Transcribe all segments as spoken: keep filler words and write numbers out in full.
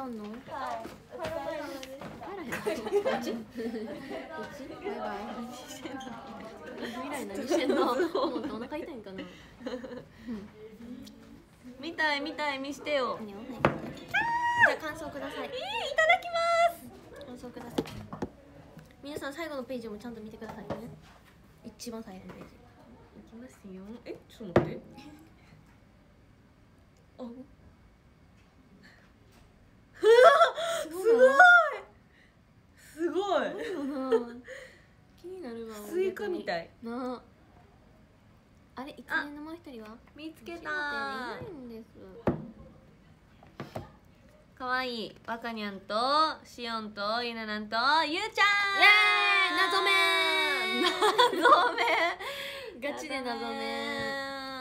ゃんの？はい。 お疲れ様でした。 帰らへん。こっち？こっち？バイバイ。未来何してんの？もうお腹痛いんかな。 見たい見たい見してよ。 じゃあ感想ください。 いただきます。 感想ください。皆さん最後のページもちゃんと見てくださいね。一番最後のページ。 いきますよ。え、ちょっと待って。あ。すごい。すごい。 気になるわ。 スイカみたい。 なあ。あれ、一年のもう一人は？ 見つけた。 いないんです。 かわいい。わかにゃんとしおんとゆななんとゆうちゃん。イエーイ。謎め。 謎め。 ガチで謎め。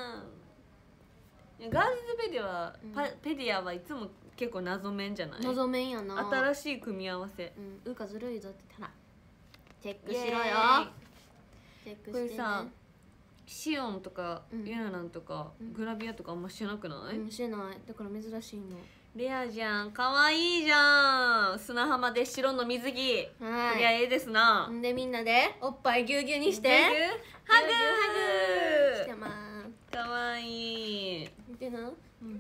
ガールズペディア、うん、ペディアはいつも結構謎めんじゃない？ 謎めんやな。 新しい組み合わせ。 うん、うかずるいぞって言ったらチェックしろよ。チェックしてね。 これさ、シオンとか、うん、ユナナンとか、うん、グラビアとかあんましてなくない？ うん、してない。だから珍しいの。 レアじゃん、可愛いじゃん。砂浜で白の水着。はい。こりゃええですな。 んでみんなでおっぱいぎゅうぎゅうにして。 ハグハグ。 してます。 可愛い。 見てな。うん。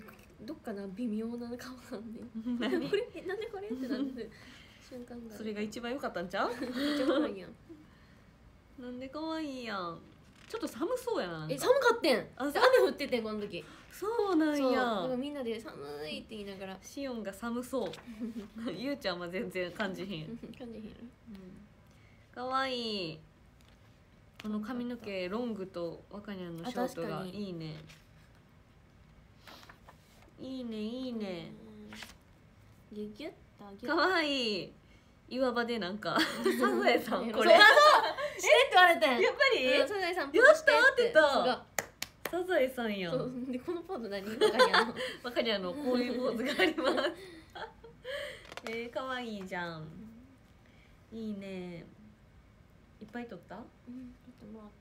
どっかな微妙な顔なんで。何これ？なんでこれってなる瞬間が。 それが一番良かったんちゃう？ めっちゃ可愛いやん。 なんで可愛いやん。ちょっと寒そうやな。 え、寒かってん。雨降っててんこの時。 そうなんや。だからみんなで寒いって言いながら。 シオンが寒そう。ゆうちゃんは全然感じひん。 感じひん。 可愛い。この髪の毛ロングとわかにゃんのショートがいいね。いいねいいね。 ギュギュッと。 可愛い。岩場でなんかサザエさんこれ。 えって言われてん。 やっぱり。 サザエさん。 やった合ってた。サザエさんやん。 でこのポーズ何？わかにゃんの。 わかにゃんのこういうポーズがあります。えー、可愛いじゃん。いいね。いっぱい撮った？うん、 撮ってもらった。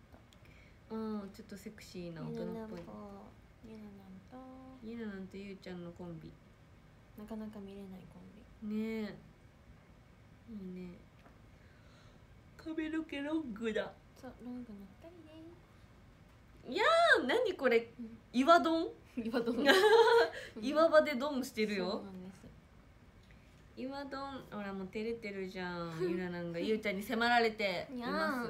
うん、ちょっとセクシーな大人っぽい。 ゆななんとゆななんとゆうちゃんのコンビ。 なかなか見れないコンビ。 ねえ。いいね。髪の毛ロングだ。 そう、ロングのふたりで。 いやー、何これ、うん、岩丼岩丼岩場で丼してるよ。 そうなんです。 岩丼、ほらもう照れてるじゃん。ゆななんがゆうちゃんに迫られています。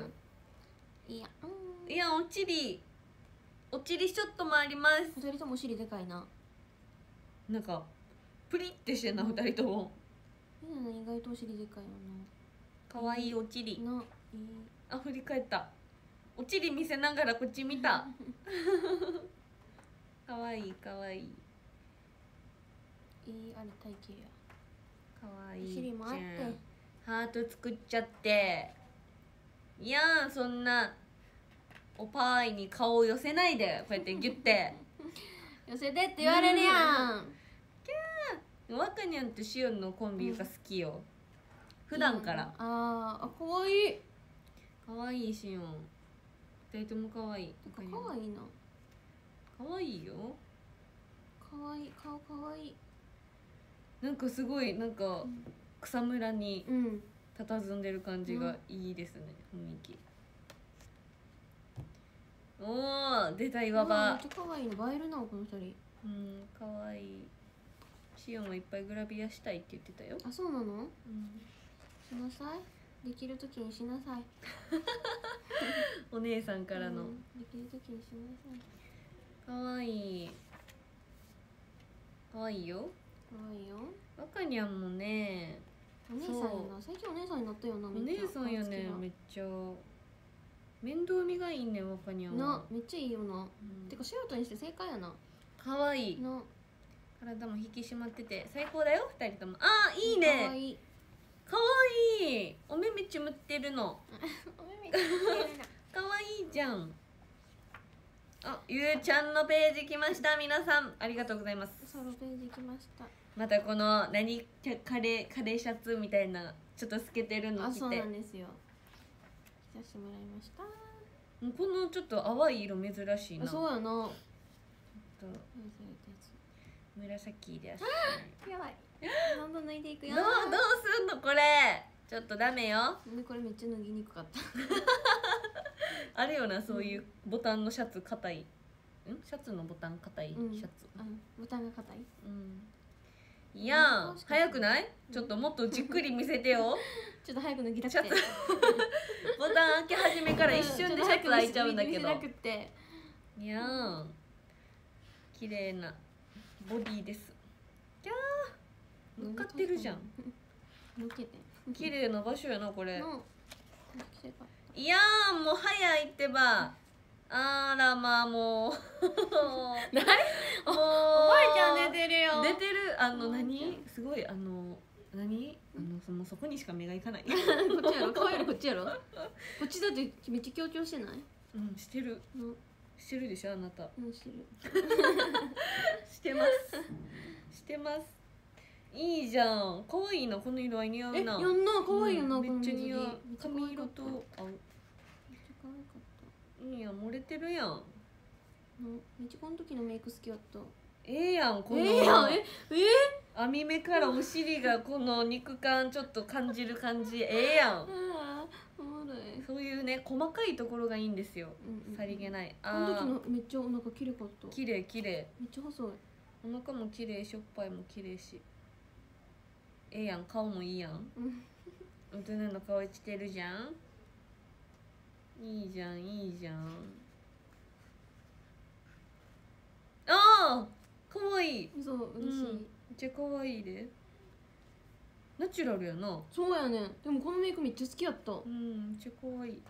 いや、 いや、おちりおちりショットもあります。 ふたりともお尻でかいな。 なんかプリってしてんな、ふたりとも。 ゆなな意外とお尻でかいよな。 かわいいおちりな。 あ、振り返った。おちり見せながらこっち見た。かわいいかわいい。 いいあれ体型や。 かわいい。 お尻もあって。 ハート作っちゃって。いやー、そんなおパーイに顔を寄せないで、こうやってギュッて。 寄せてって言われるやん。 キャー。わかにゃんとしおんのコンビが好きよ。普段から。 ああ、あ、かわいい。 かわいいしおん。二人ともかわいい。 かわいいな。 かわいいよ。 かわいい、顔かわいい。 なんかすごいなんか草むらに佇んでる感じがいいですね、雰囲気。おお、出た岩場。 めっちゃかわいいの。映えるなこの二人。 うん、かわいい。シオンもいっぱいグラビアしたいって言ってたよ。 あ、そうなの？うん。しなさい。できるときにしなさい。 お姉さんからの、うん、 できるときにしなさい。 かわいい。かわいいよ。 かわいいよ。 わかにゃんもね。 お姉さんやな。最近お姉さんになったよな。 お姉さんやね。めっちゃ面倒見がいいね、わかにゃんな。めっちゃいいよな。うん、てかシュートにして正解やな。 かわいい。な。体も引き締まってて最高だよ、二人とも。あー、いいね。かわいい。かわいい。お目目ちむってるの。お目目ちむってるの。かわいいじゃん。あ、ゆうちゃんのページ来ました。皆さんありがとうございます。 ソロページ来ました。またこの何カレーカレーシャツみたいなちょっと透けてるの着て。あ、 そうなんですよ。着させてもらいました。 このちょっと淡い色珍しいな。 そうやな。 紫です、ね、 やばい。どんどん抜いていくよ。 どうどうすんのこれ。ちょっとダメよ。 でこれめっちゃ脱ぎにくかった。 あるよな、そういうボタンのシャツ硬い。んシャツのボタン硬い、 うん、 シャツ。 あのボタンが硬い。 うん。いやん、早くない？ちょっともっとじっくり見せてよ。 ちょっと早く脱ぎたくて。 ボタン開け始めから一瞬でシャツ開いちゃうんだけど。いやん。綺麗なボディです。キャー。乗っかってるじゃん。 乗っけて。 綺麗な場所やなこれ。 のいやーもう早いってば。あらまあもう。 何？ もう。おばあちゃん出てるよ。 出てる。あの何？すごいあの何？あのそのそこにしか目がいかない。こっちやろ。可愛いのこっちやろ。こっちだってめっちゃ強調してない？ うんしてる。してるでしょあなた。 うんしてる。 してます。してます。いいじゃん。可愛いなこの色合い似合うな。 え、やんな可愛いよな、 めっちゃ似合う。髪色と合う。 めっちゃ可愛かった。 いいやん漏れてるやん。 めっちゃこの時のメイク好きやった。 ええやんこの。 ええやん。ええ？ 網目からお尻がこの肉感ちょっと感じる感じ。ええやん。そういうね細かいところがいいんですよ。さりげない。 あの時のめっちゃお腹綺麗かった。 綺麗綺麗。 めっちゃ細い。 お腹も綺麗しょっぱいも綺麗し。ええやん顔もいいやん。大人の顔してるじゃん。いいじゃんいいじゃん。ああ可愛い。 そう嬉しい。めっちゃ可愛いで。ナチュラルやな。 そうやね。でもこのメイクめっちゃ好きやった。 うん、めっちゃ可愛い。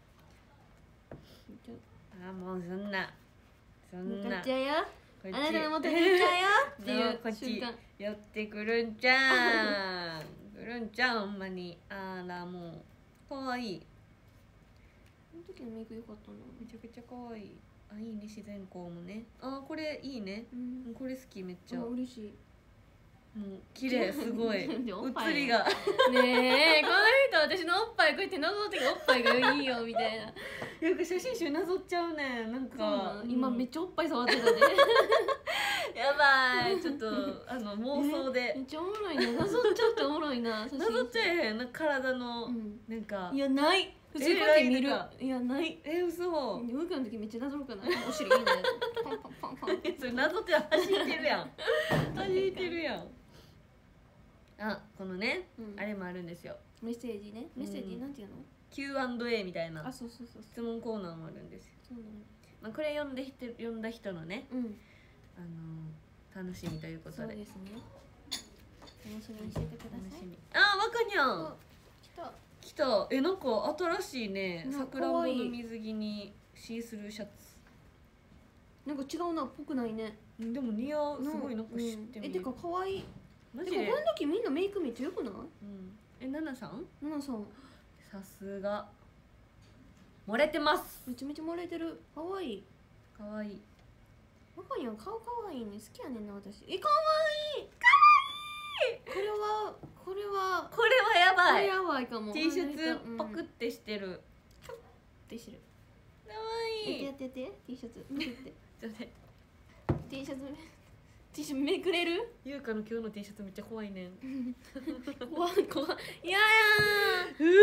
あもうそんなそんな。 向かっちゃうよ。あなたの元に行っちゃうよっていうこっち寄ってくるんじゃん。くるんじゃんほんまに。あらもう可愛い。 この時のメイク良かったな。 めちゃくちゃ可愛い。あいいね自然光もね。あこれいいね。うん、これ好きめっちゃ。 嬉しい。 もう綺麗すごい。写りが。 ねえこの人私のおっぱいこうやってなぞっておっぱいがいいよみたいな。 よく写真集なぞっちゃうねなんか。 今めっちゃおっぱい触ってたで。 やばいちょっとあの妄想で。 めっちゃおもろいね。なぞっちゃっておもろいな。 なぞっちゃえへんなんか体のなんか。 いやない。普通にこうやって見る。いやない。 え嘘。 保育の時めっちゃなぞるかな。お尻いいね。パンパンパンパン。 それなぞって走ってるやん。走ってるやん。あこのね、あれもあるんですよ。 メッセージね。メッセージなんていうの？ キューアンドエー みたいな。 あそうそうそう。 質問コーナーもあるんですよ。 そうなの。 まあこれ読んで人読んだ人のね、 うん、 あの楽しみということで。 そうですね。楽しみにしててください。 あわかにゃん。 来た。 来た。えなんか新しいね。さくらんぼの水着にシースルーシャツ。 なんか違うなっぽくないね。 でも似合うすごいなんか知ってる。えてか可愛い。 マジで。この時みんなメイクめっちゃ良くない？うん。 えナナさん？ ナナさん。 さすが。漏れてます。 めちゃめちゃ漏れてる。可愛い。 可愛い。 わかんやん顔可愛いね好きやねんな私。え可愛い。可愛い。これはこれはこれはやばい。 これやばいかも。 T シャツパクってしてる。 パクってしてる。 可愛い。 やってやってやって T シャツ見てって。 ちょっと T シャツ T シャツめくれる？ ゆうかの今日の T シャツめっちゃ怖いねん。 怖い怖い。いややー。 うー。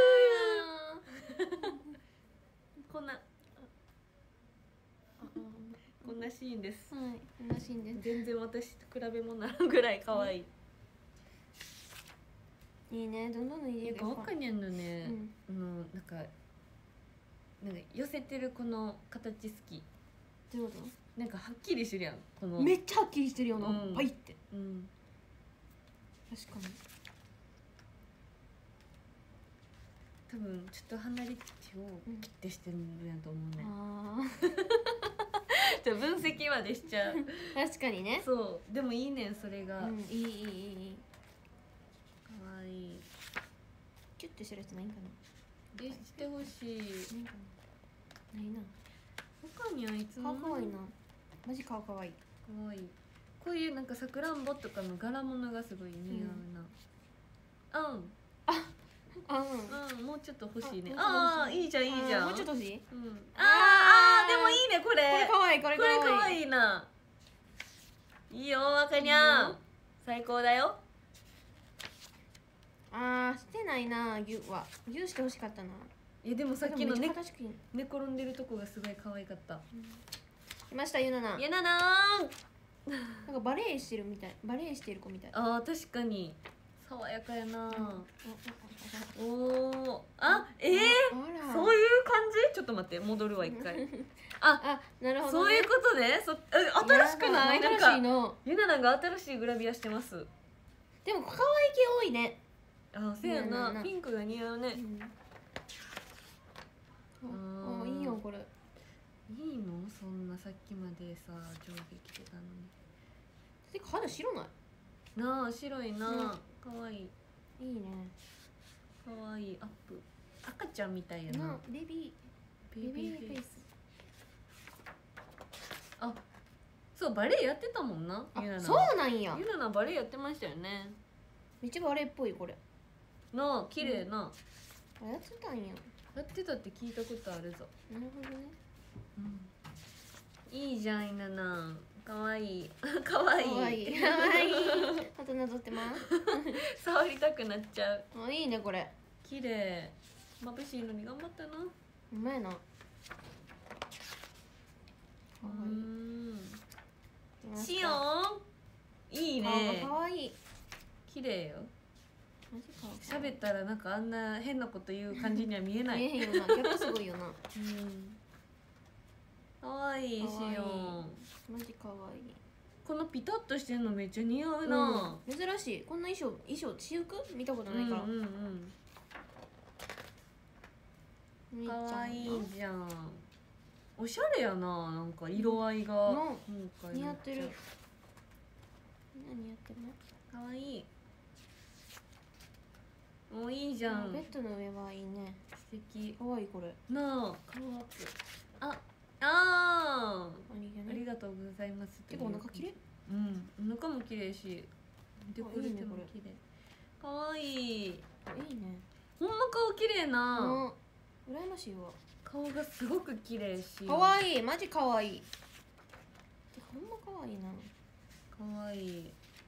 こんなこんなシーンです。 はい、こんなシーンです。 全然私と比べ物ならんぐらい可愛い。 いいね、どんどん入れる。 わかにゃんのね、あのなんかなんか寄せてるこの形好き。 どういうこと？ なんかはっきりしてるやん。このめっちゃはっきりしてるよな。パイって。 うん。 確かに。 多分ちょっと離れ値を切ってしてるんやと思うね。 ああ。じゃ分析までしちゃう。 確かにね。 そう、でもいいねんそれが。 うん、いいいいいい。 可愛い。 キュッてするやつないんかな。 え、してほしい。 ないかな。ないな。 他にはいつも。 可愛いな。マジ顔可愛い。 可愛い。こういうなんかさくらんぼとかの柄物がすごい似合うな。うん。あ。うん、もうちょっと欲しいね。ああ、いいじゃん、いいじゃん。 もうちょっと欲しい。 うん。ああ、でもいいね、これ。 これ可愛い、これ可愛いな。 いいよわかにゃん、最高だよ。 あーしてないな、牛は牛してほしかったな。 いやでもさっきのねね寝転んでるとこがすごい可愛かった。 来ましたゆなな。 ゆななーん、 なんかバレエしてるみたい、バレエしてる子みたい。 あー確かに爽やかやな。おお、あ、えー、 あらそういう感じ。ちょっと待って戻るわ一回。あ、 あ、なるほど、 そういうことね。そえ新しくない？なん新しいかの。 ゆななが新しいグラビアしてます。 でも可愛い系多いね。 あ、そうやなななな、ピンクが似合うね。 うん、あ、いいよこれ。 いいの？そんなさっきまでさ上下着てたのに。 てか肌白ない？ なあ白いな、可愛い。 いいね。 可愛いアップ。赤ちゃんみたいやな。 なベビーベビーフェイス。 あ、そうバレエやってたもんな。ゆなな。 そうなんや。 ゆななバレエやってましたよね。 めっちゃバレエっぽいこれ。 なあ綺麗な。 あ、やってたんや。 やってたって聞いたことあるぞ。 なるほどね。 うん、いいじゃんゆなな。可愛い可愛い可愛い可愛い。あとなぞってます。 触りたくなっちゃう。 あ、いいねこれ。 綺麗。眩しいのに頑張ったな。 うまいな。 うーん。 シシオン。いいね。 かわいい。 綺麗よ。 マジか。 喋ったらなんかあんな変なこと言う感じには見えない。 見えへんよな。ギャップすごいよな。 うん。可愛いシ可愛いオン。 マジかわいい。 このピタッとしてるのめっちゃ似合うな。 うん、珍しい。こんな衣装衣装私服見たことないから。 うんうんうん。可愛いじゃん。おしゃれやな、なんか色合いが。 うん、 今回似合ってる。何似合ってるの？ 可愛い。もういいじゃん。 ベッドの上はいいね。 素敵。 可愛いこれ。 なあ、顔アップ。あ、ああ。 ありがありがとうございます。 結構お腹綺麗？ うん、お腹も綺麗し。デコルテも綺麗。可愛い。いいね。ほんま顔綺麗な。 うん。羨ましいわ。 顔がすごく綺麗し。 可愛い、マジ可愛い。ほんま可愛いな。 可愛い。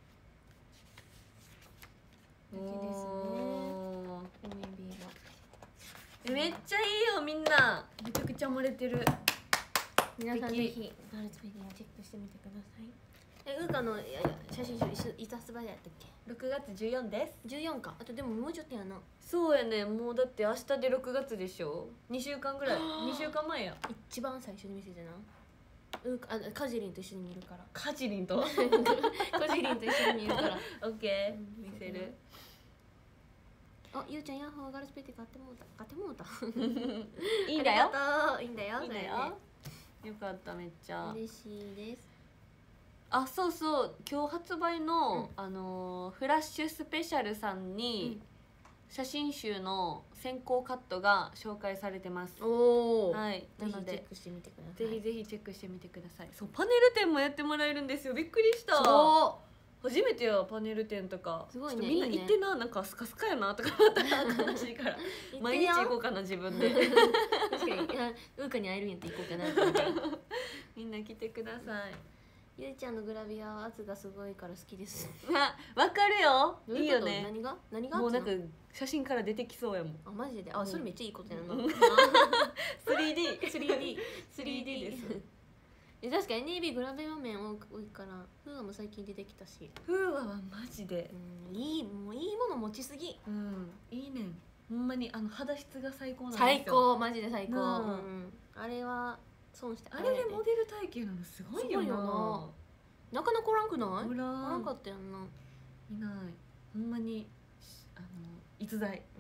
素敵ですね。お指が。 え、めっちゃいいよみんな。めちゃくちゃ漏れてる。 皆さんぜひガールズペディアチェックしてみてください。え、ウーカのいやいや写真集いつ発売やったっけ？ ろくがつじゅうよっかです。 じゅうよっか。あとでももうちょっとやな。 そうやね。もうだって明日でろくがつでしょ。にしゅうかんぐらい。にしゅうかんまえや。 一番最初に見せてな。ウーカ、あ、カジリンと一緒に見るから。 カジリンとカジリンと一緒に見るから。 オッケー、見せる。 あ、ゆうちゃんヤッホーガールズペディ買ってもうた。買ってもうた。 いいんだよ。 いいんだよ。 いいんだよ。よかっためっちゃ。 嬉しいです。 あ、そうそう、今日発売の、 うん、 あのー、フラッシュスペシャルさんに、うん、写真集の先行カットが紹介されてます。 おお、 はい、なのでぜひチェックしてみてください。 ぜひぜひチェックしてみてください。そう、パネル展もやってもらえるんですよ。びっくりした。初めてよパネル展とか。 すごいね。 みんな行ってな、なんかスカスカやなとか思ったら悲しいから毎日行こうかな自分で。 確かに、ウーカに会えるんやって行こうかなって。 みんな来てください。 ゆうちゃんのグラビア圧がすごいから好きです。 あ、わかるよ。いいよね。 何が何がもうなんか写真から出てきそうやもん。 あ、マジで。あ、それめっちゃいいことやな。 スリーディースリーディー スリーディー です。え、確かに エヌエービー グラビア面多いからフーアも最近出てきたし。 フーアはマジで、 うん、いい、もういいもの持ちすぎ。 うん、いいねん。ほんまにあの肌質が最高なんですよ。最高、マジで最高。 うんうん、あれは損して。 あれでモデル体型なのすごいよな。 なかなかおらんくない？ おらん。 おらんかったやんな。 いない。ほんまにあの逸材。 うん、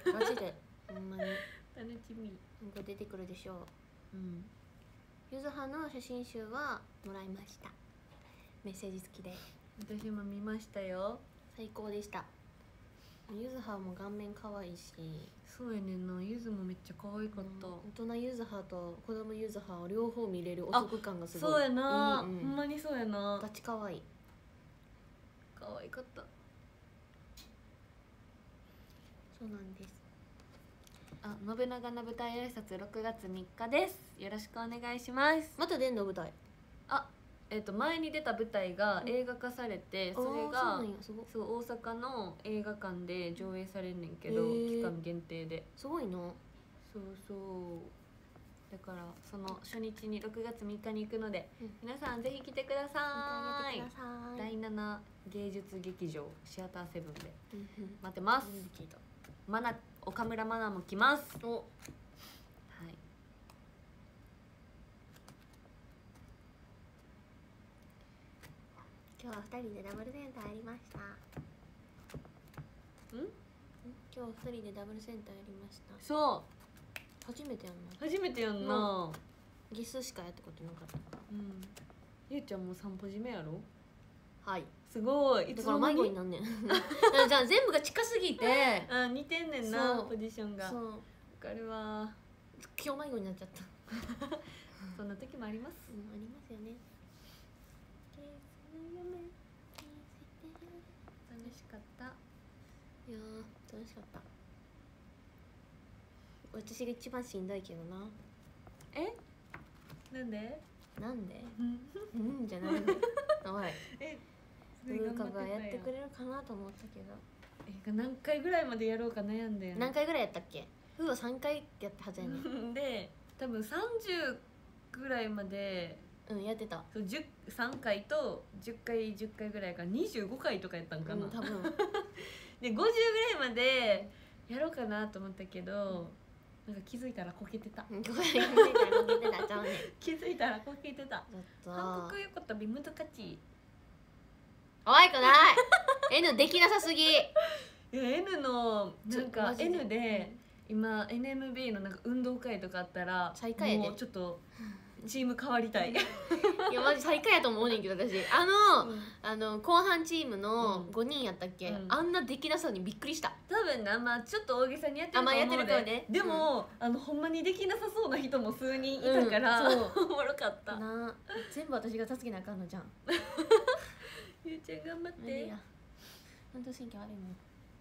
マジでほんまに楽しみ。 なんか出てくるでしょう。 うん。 ゆずはの写真集はもらいました。メッセージ付きで。 私も見ましたよ。 最高でした。ゆずはも顔面可愛いし。 そうやねんな。ゆずもめっちゃ可愛かった。 大人ゆずはと子供ゆずはを両方見れるお得感がすごい。 そうやな。ほんまにそうやな。 ガチ可愛い。 可愛かった。 そうなんです。 あ、信長の舞台挨拶ろくがつみっかです。よろしくお願いします。 また出んの舞台？ あ、 えー、と前に出た舞台が映画化されて、 うん、 それそうがなんやすごそう大阪の映画館で上映されんねんけど、 へー期間限定で。 すごいの。 そうそうだからその初日にろくがつみっかに行くので、 うん皆さんぜひ来てください。 見てあげてください。 だいなな芸術劇場シアターセブンでうんうん待ってます。 初めて聞いた。 マナ岡村マナも来ます。 お、 はい今日は二人でダブルセンターやりました。 ん今日二人でダブルセンターやりました。 そ初めてやんの。 う初めてやんな。 ギスしかやったことなかった。 うんゆうちゃんも散歩締めやろ。 はい。 すごい。いだからつの間に迷子になんねん。じゃあ全部が近すぎて。 あ似てんねんなそうポジションが。わそう。 かるわ。 今日迷子になっちゃった。 そんな時もあります。 うん、ありますよね。 楽しかった。 いやー楽しかった。私が一番しんどいけどな。 えなんでなんで？ うんうんじゃないね。おい。 えルーカがやってくれるかなと思ったけど。 え何回ぐらいまでやろうか悩んでん何回ぐらいやったっけ？うわ三回ってやったはずやねん。 で多分さんじゅうぐらいまでうんやってた。 そうじゅうさんかいとじゅっかいじゅっかいぐらいからにじゅうごかいとかやったんかな、 うん多分。 でごじゅうぐらいまでやろうかなと思ったけど、なんか気づいたらこけてた。 ここでやってたらこけてたちゃうねん。 気づいたらこけてた。 ちょっと。 韓国横跳び難しい。 可愛くない。N できなさすぎ。 いや N のなんかマジで N で今 エヌエムビー のなんか運動会とかあったら最下位やでもうちょっとチーム変わりたい。 いやマジ最下位やと思うねんけど私あの、 うんあの後半チームのうんごにんやったっけ、 うんあんなできなさにびっくりした。 多分な、まあちょっと大げさにやってると思うあまあやってる子で、 ねでも、あのほんまにできなさそうな人も数人いたから、 うんそうおもろかった。 な全部私が助けなあかんのじゃん。 ゆうちゃん頑張って無理や。ほんと神経悪いもん。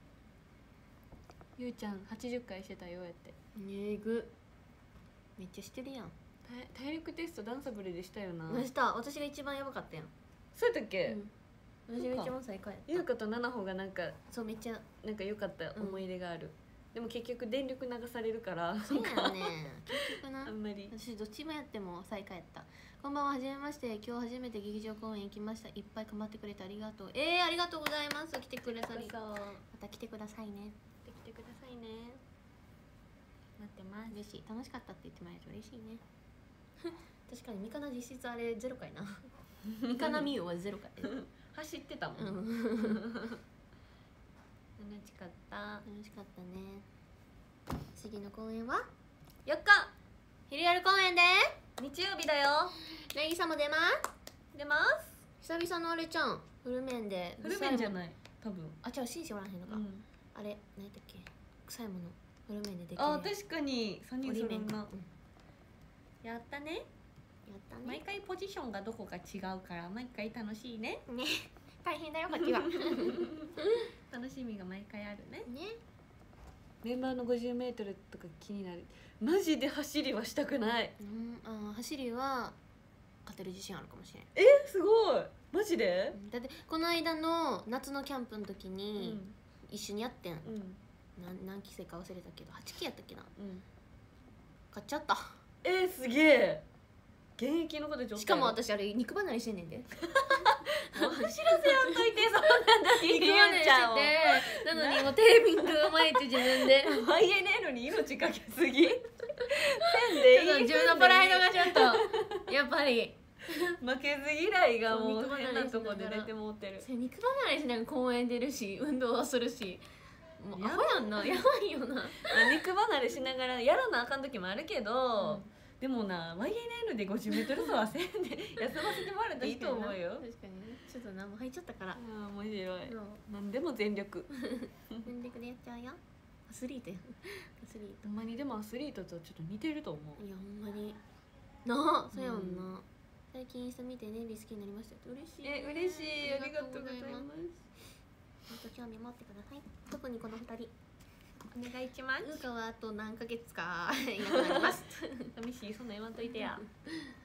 ゆうちゃんはちじゅっかいしてたよやって。 えぐめっちゃしてるやん。 体体力テストダンサブルでしたよな。 何した私が一番やばかったやん。 そうやったっけ、 うん、私が一番最下位やった。 ゆうかとななほがなんかそうめっちゃなんか良かった思い出がある、でも結局電力流されるからそうやね結局なあんまり。 私どっちもやっても最下位やった。こんばんは、はじめまして。今日初めて劇場公演行きました。いっぱい構ってくれてありがとう。えー、ありがとうございます。来てくれたり。 そうまた来てくださいね。 来てくださいね。待ってます。 嬉しい。楽しかったって言ってもらえると嬉しいね。確かにミカナ実質あれゼロ回な。ミカナミオはゼロ回。 走ってたもん、 うん。 楽しかった楽しかったね。次の公演はよっか昼夜公演で日曜日だよ。 なぎさも出ます出ます久々のあれちゃんフル面でフル面じゃいない多分、 あ違う紳士おらへんのか、 うん、 あれ何やったっけ臭いものフル面でできるあ確かにさんにん揃うな、 折り面か、うん、 やったね。 やったね毎回ポジションがどこか違うから毎回楽しいね。 ね大変だよこっちは楽しみが毎回あるね。 ねメンバーの ごじゅうメートル とか気になる。マジで走りはしたくない。 うんあ走りは勝てる自信あるかもしれん。 えすごいマジで、 だってこの間の夏のキャンプの時うにん一緒にやってん、 うんなん何期生か忘れたけどはちきやったっけなうん、 買っちゃったえー、すげえ現役の子たちおったよ。 しかも私あれ肉離れしてんねんでもう走らせやんといてそんなに肉離れしててなのにもうテーピングを毎日自分でアイエヌエル に命かけすぎせんちでいいょっと自分のプライドがちょっとやっぱり負けず嫌いがもうそう肉離れ変なとこで出てもうてる。 肉離れしながら公園出るし運動はするしもうアホやんなやばいよな肉離れしながらやらなあかん時もあるけど、 うんでもな ワイエヌエル で ごじゅうメートル 走はせんで休ませてもらえたらいいと思うよ。 確かにねちょっと何も入っちゃったからああ面白い。 そう何でも全力。 全力でやっちゃうよアスリートやアスリートほんまにでもアスリートとちょっと似てると思う。 いやほんまになあそうやもんな、最近インスタ見てネイビー好きになりましたって嬉しいねえ嬉しいありがとうございます。 もっと興味持ってください。特にこのふたりお願いします。 ウーカはあと何ヶ月かいなくなります寂しいそんな言わんといてや。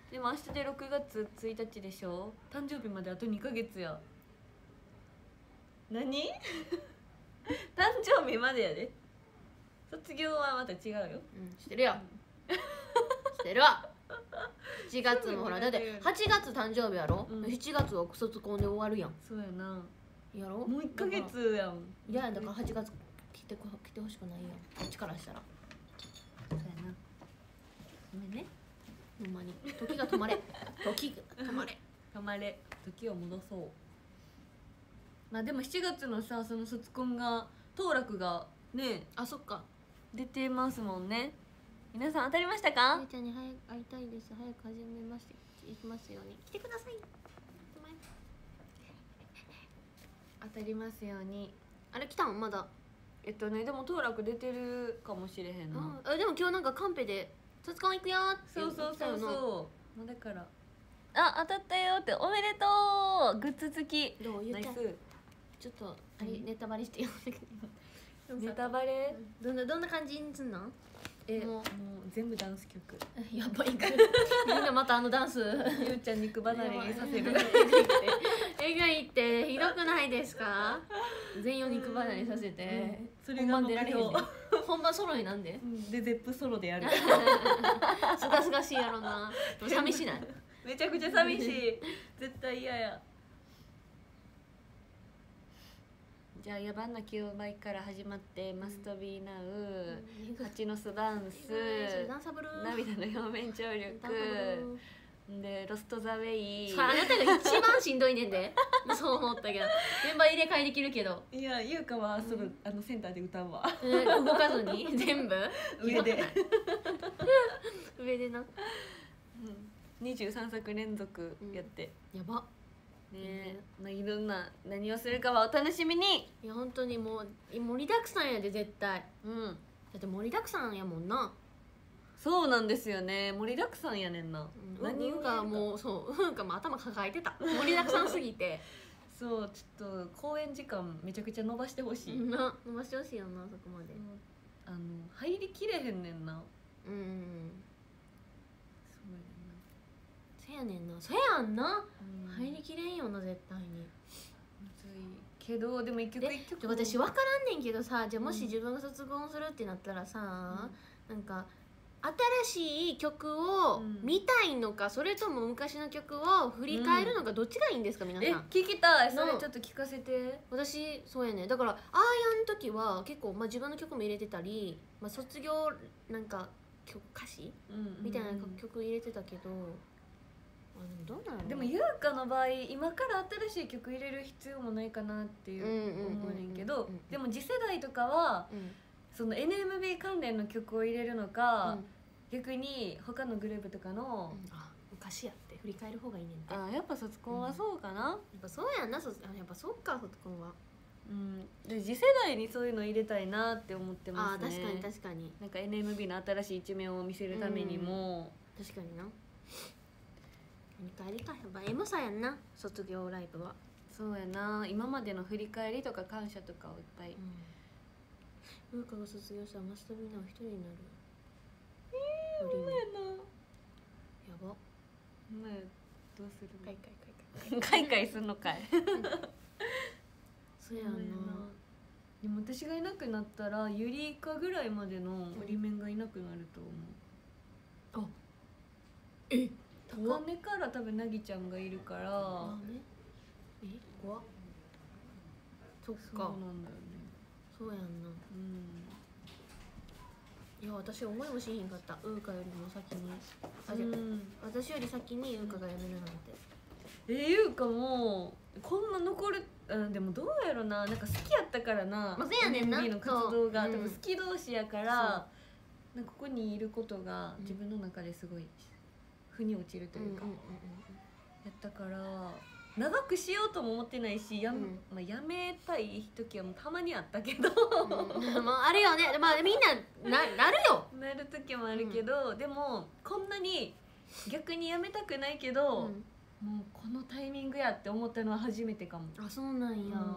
でも明日でろくがつついたちでしょ。誕生日まであとにかげつや。何誕生日までやで。卒業はまた違うよ。 うんしてるよしてるわしちがつもほらだってはちがつ誕生日やろ、 うん、 しちがつは卒コンで終わるやん。 そうやな。 やろもういっかげつやん。 いやだからはちがつ来てこ来てほしくないやんこっちからしたら。 そうやな。ごめんね。 ほんまに時が止まれ時が止まれ止まれ時を戻そう。まあでもしちがつのさその卒コンが当落がねあそっか出てますもんね。皆さん当たりましたか？ ゆうちゃんに早く会いたいです。早く始めましていきますように来てください。 当たりますように。 あれ来たんまだ。 えっとねでも当落出てるかもしれへんな。 あでも今日なんかカンペで卒コン行くよってそうそうそううそうだからあ当たったよっておめでとうグッズ付き。 どうゆうちゃんナイス。 ちょっとあれネタバレしてよネタバレ。 どんなどんな感じにすんの？ えもうもう全部ダンス曲。 やばいかみんなまたあのダンスゆうちゃん肉離れにさせる。 えぐいってひどくないですか？全員を肉離れさせて、 それが本番出られへんねん目標本番ソロになんででゼップソロでやる。 すがすがしいやろな。寂しない？ めちゃくちゃ寂しい。絶対嫌や。じゃあ野蛮なきゅうばいから始まって「マストビーナウ」「蜂の巣ダンス」 ダンサブル 「涙の表面張力」で「ロスト・ザ・ウェイ」。 あなたが一番しんどいねんでそう思ったけどメンバー入れ替えできるけど、 いや優香はその、あのセンターで歌うわ。 えー動かずに全部上で上でなにじゅうさんさく連続やって、 やばねまあいろんな何をするかはお楽しみに。 いや本当にもう盛りだくさんやで絶対。 うんだって盛りだくさんやもんな。 そうなんですよね。盛りだくさんやねんな。 何うかもうそううんかも頭抱えてた盛りだくさんすぎてそうちょっと公演時間めちゃくちゃ伸ばしてほしい。 な伸ばしてほしいよなそこまで。 あの入りきれへんねんな。 うんそうせやねんなそやんな、 やな、 入りきれんよな絶対に。 むずいけどでも一曲で一曲ちょ私分からんねんけどさじゃあもし自分が卒業するってなったらさ、 うん、 なんか新しい曲を見たいのか、うん、それとも昔の曲を振り返るのか、どっちがいいんですか皆さん。 え聞きたいそれちょっと聞かせて。 私そうやねだからあーやん時は結構、まあ、自分の曲も入れてたり、まあ、卒業なんか曲歌詞、 うんうんうん、 みたいな曲入れてたけどあでもどうなのでも優香の場合今から新しい曲入れる必要もないかなっていう思うねんけどでも次世代とかは、うん、その エヌエムビー 関連の曲を入れるのか、うん、逆に他のグループとかの、 うん、あ昔やって振り返る方がいいねんて。 あやっぱ卒コンはそうかな、うん、やっぱそうやんなそやっぱそうか卒コンは。 うん、で次世代にそういうの入れたいなって思ってますね。 あ確かに確かになんか エヌエムビー の新しい一面を見せるためにも、 うん、確かにな振り返りかやっぱエモさやんな卒業ライブは。 そうやな今までの振り返りとか感謝とかをいっぱい。 うん、風花が卒業したらマスターみんなは一人になる。 えー、そうやな。 やば。 まあどうするの？ かいかいかいかいかいすんのかい。 そうやんな。 でも私がいなくなったらユリイカぐらいまでの売り面がいなくなると思う。あ、え？高根から多分なぎちゃんがいるから。あね、 え怖っ。そっか。 そうなんだよね。 そうやんな。うん。いや私思いもしへんかった。ウーカよりも先に。あじゃ、うん、私より先にウーカが辞めるなんて。 えー、ウーカもこんな残る。うん、でもどうやろな、なんか好きやったからな、 まあ、そうやねんなエヌエムビー の活動が、うん、多分好き同士やから、なんかここにいることが自分の中ですごい腑に落ちるというか、やったから長くしようとも思ってないし、や、うんまあ、やめたい時はもうたまにあったけど、 うん、まああるよね、まあみんな な, なるよなる時もあるけど、うん、でもこんなに逆にやめたくないけど、うんもうこのタイミングやって思ったのは初めてかも。 あ、そうなんや、うん、えー、 なん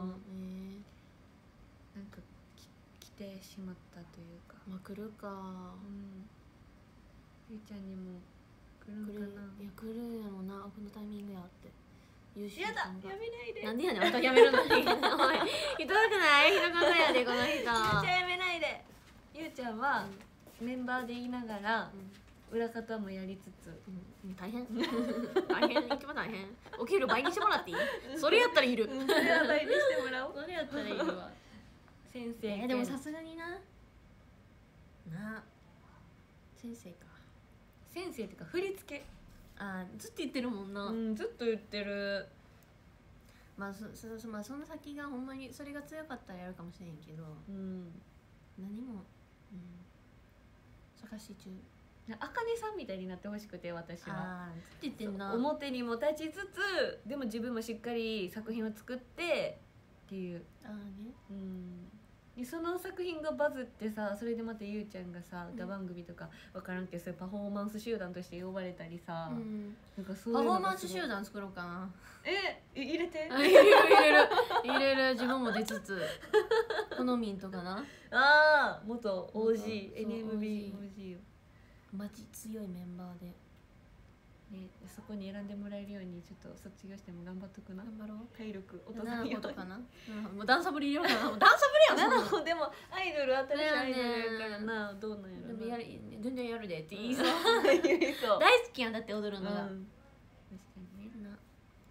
かき来てしまったというか。 まあ来るか、 うん、ゆいちゃんにも来るんかな。 いや来るんやろうな、このタイミングやって優秀やだ、 さんがやめないで。 なんでやねん、またやめるのにおい、ひどくないひどくないやでこの人。 ゆうちゃんやめないで。ゆうちゃんはメンバーでいながら裏方もやりつつ、 うん、大変大変、一番大変。お給料倍にしてもらっていい？それやったらいる。 それは倍にしてもらおう。 それやったらいるわ。 先生えー、でもさすがになな先生か。 先生っていうか振り付け、 あーずっと言ってるもんな、 うん、ずっと言ってる。 まあそそそまあその先がほんまにそれが強かったらやるかもしれんけど、 うん、 何も、うん、探し中。 あかねさんみたいになってほしくて、私は。 ああずっと言ってんな。 表にも立ちつつでも自分もしっかり作品を作ってっていう、 ああね。 うんでその作品がバズってさ、それでまたゆうちゃんがさ歌番組とか分からんけど、そういうパフォーマンス集団として呼ばれたりさ、 うん、 なんかそうパいうのフォーマンスがすごい。 集団作ろうかな。 え入れて。 入れる入れる入れる、自分も出つつ好みんとかな。 ああ元 オージーそうエヌエムビーオオージー よ、 マジ強いメンバーでね、そこに選んでもらえるようにちょっと卒業しても頑張っとくな。 頑張ろう。 体力落とさななないように。 ほとかな。うんもうダンサブル入れようかな。もうダンサブルやん。そんなななほでもアイドル、新しいアイドルやからな、どうなんやろな。 でもやる全然やるでって言いそう。 言いそう。 大好きやんだって踊るのが、 うん確かにね。 な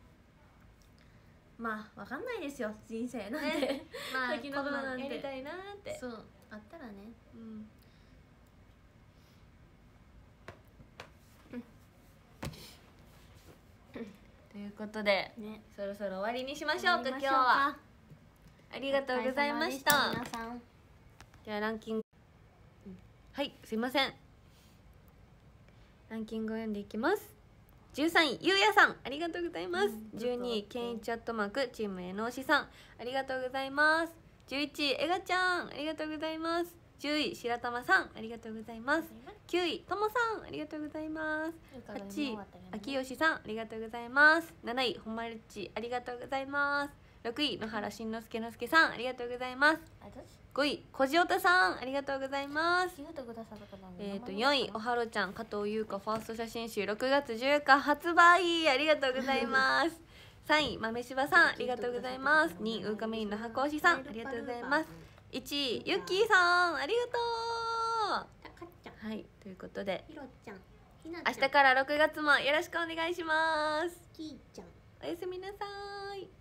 まあわかんないですよ人生なんて、 ねまあ先のことなんてやりたいなーって。 そうあったらね。 うんということでねそろそろ終わりにしましょうか。今日やりましょうか。 はありがとうございました。 お疲れ様で皆さん。 ではランキング、はいすいません、ランキングを読んでいきます。じゅうさんいゆうやさん、ありがとうございます。 うんじゅうにいけんいちアットマークチームえのうしさん、ありがとうございます。じゅういちいえがちゃん、ありがとうございます。じゅうい白玉さん、ありがとうございます。きゅういともさん、ありがとうございます。はちいあきよしさん、ありがとうございます。なないほまるち、ありがとうございます。ろくい野原しんのすけのすけさん、ありがとうございます。ごいこじおたさん、ありがとうございます。えっとよんいおはろちゃん加藤優香ファースト写真集ろくがつじゅうよっか発売、ありがとうございます。さんい豆柴さん、ありがとうございます。にいうかメインの箱推しさん、ありがとうございます。いちいゆっきーさん、ありがとう。はいということでひろちゃん、ひな明日からろくがつもよろしくお願いします。 きーちゃん。 おやすみなさい。